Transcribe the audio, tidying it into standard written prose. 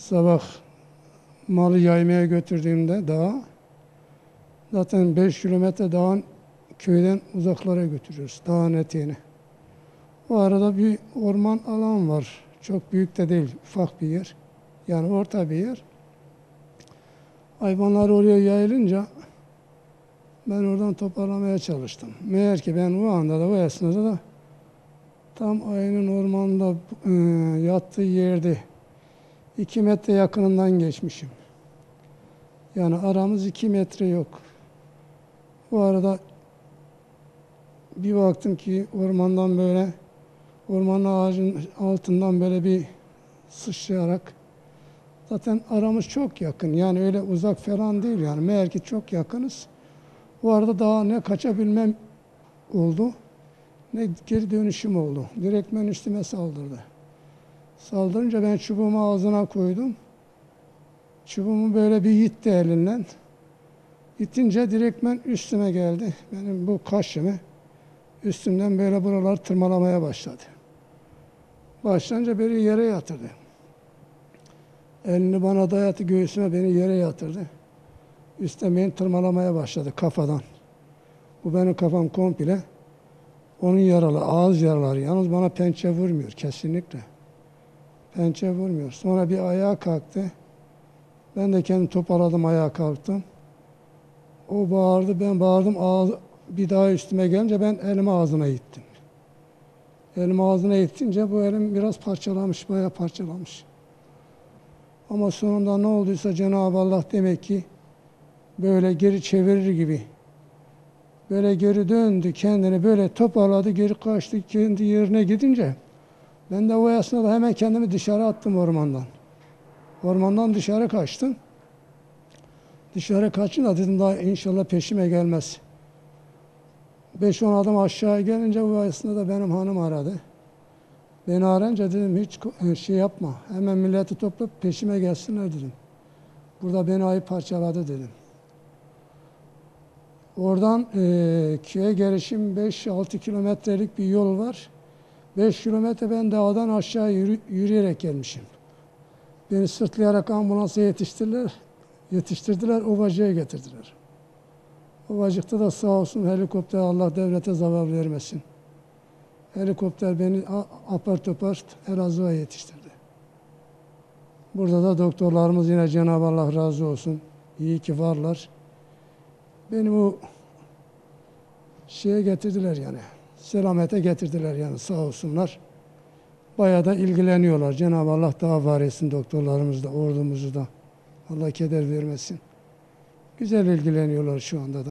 Sabah malı yaymaya götürdüğümde dağa, zaten 5 kilometre dağın köyden uzaklara götürüyoruz, dağın eteğine. O arada bir orman alan var. Çok büyük de değil, ufak bir yer. Yani orta bir yer. Hayvanlar oraya yayılınca ben oradan toparlamaya çalıştım. Meğer ki ben o anda da, o esnada da tam ayının ormanda yattığı yerde 2 metre yakınından geçmişim. Yani aramız 2 metre yok. Bu arada bir baktım ki ormandan böyle, ormanın ağacın altından böyle bir sıçrayarak, zaten aramız çok yakın. Yani öyle uzak falan değil yani. Meğer ki çok yakınız. Bu arada daha ne kaçabilmem oldu, ne geri dönüşüm oldu. Direktmen üstüme saldırdı. Saldırınca ben çubuğumu ağzına koydum. Çubuğumu böyle bir itti elinden. İttince direktmen üstüme geldi. Benim bu kaşımı üstümden böyle buralar tırmalamaya başladı. Başlayınca beni yere yatırdı. Elini bana dayattı, göğsüme beni yere yatırdı. Üstten beni tırmalamaya başladı kafadan. Bu benim kafam komple. Onun yaralı, ağız yaraları. Yalnız bana pençe vurmuyor kesinlikle. Pençe vurmuyor. Sonra bir ayağa kalktı. Ben de kendimi toparladım, ayağa kalktım. O bağırdı, ben bağırdım. Bir daha üstüme gelince ben elimi ağzına ittim. Elimi ağzına ittince bu elim biraz parçalamış, bayağı parçalamış. Ama sonunda ne olduysa Cenab-ı Allah demek ki böyle geri çevirir gibi. Böyle geri döndü, kendini böyle toparladı, geri kaçtı, kendi yerine gidince ben de o esnada hemen kendimi dışarı attım ormandan. Ormandan dışarı kaçtım. Dışarı kaçınca dedim daha inşallah peşime gelmez. 5-10 adım aşağı gelince bu esnada benim hanım aradı. Beni arayınca dedim hiç şey yapma. Hemen milleti toplayıp peşime gelsinler dedim. Burada beni ayı parçaladı dedim. Oradan köye gelişim 5-6 kilometrelik bir yol var. 5 kilometre ben dağdan aşağı yürüyerek gelmişim. Beni sırtlayarak ambulansa yetiştirdiler, Ovacık'a getirdiler. Ovacık'ta da sağ olsun helikopter, Allah devlete zarar vermesin. Helikopter beni apar topar Elazığ'a yetiştirdi. Burada da doktorlarımız yine Cenab-ı Allah razı olsun. İyi ki varlar. Beni bu şeye getirdiler yani. Selamete getirdiler yani sağ olsunlar. Bayağı da ilgileniyorlar. Cenab-ı Allah daha var etsin doktorlarımız da, ordumuzu da. Allah keder vermesin. Güzel ilgileniyorlar şu anda da.